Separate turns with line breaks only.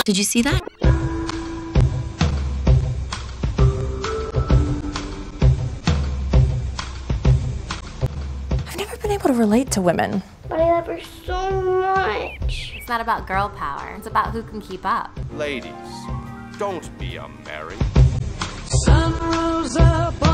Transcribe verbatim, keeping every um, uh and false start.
Did you see that?
I've never been able to relate to women.
But I love her so much.
It's not about girl power. It's about who can keep up.
Ladies, don't be a Mary.
Sun rose up